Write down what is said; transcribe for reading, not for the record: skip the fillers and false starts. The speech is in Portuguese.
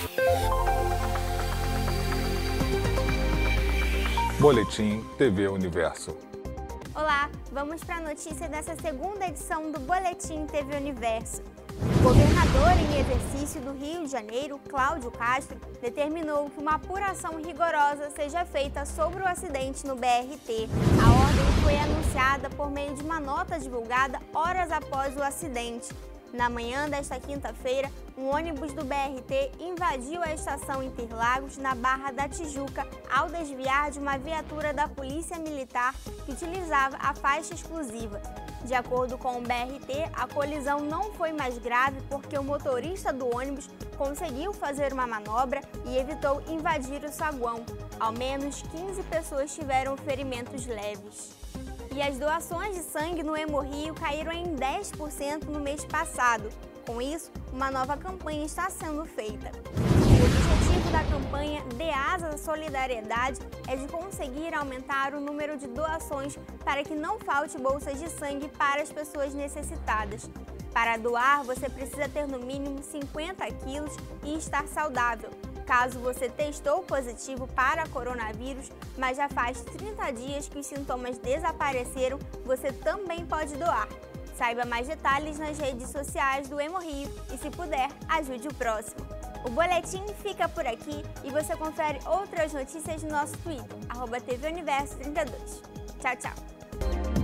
Boletim TV Universo. Olá, vamos para a notícia dessa segunda edição do Boletim TV Universo. O governador em exercício do Rio de Janeiro, Cláudio Castro, determinou que uma apuração rigorosa seja feita sobre o acidente no BRT. A ordem foi anunciada por meio de uma nota divulgada horas após o acidente. Na manhã desta quinta-feira, um ônibus do BRT invadiu a estação Interlagos, na Barra da Tijuca, ao desviar de uma viatura da Polícia Militar que utilizava a faixa exclusiva. De acordo com o BRT, a colisão não foi mais grave porque o motorista do ônibus conseguiu fazer uma manobra e evitou invadir o saguão. Ao menos 15 pessoas tiveram ferimentos leves. E as doações de sangue no Hemorrio caíram em 10% no mês passado. Com isso, uma nova campanha está sendo feita. O objetivo da campanha Dê Asas à Solidariedade é de conseguir aumentar o número de doações para que não falte bolsas de sangue para as pessoas necessitadas. Para doar, você precisa ter no mínimo 50 quilos e estar saudável. Caso você testou positivo para coronavírus, mas já faz 30 dias que os sintomas desapareceram, você também pode doar. Saiba mais detalhes nas redes sociais do Hemorrio e, se puder, ajude o próximo. O boletim fica por aqui e você confere outras notícias no nosso Twitter, @TVUniverso32. Tchau, tchau!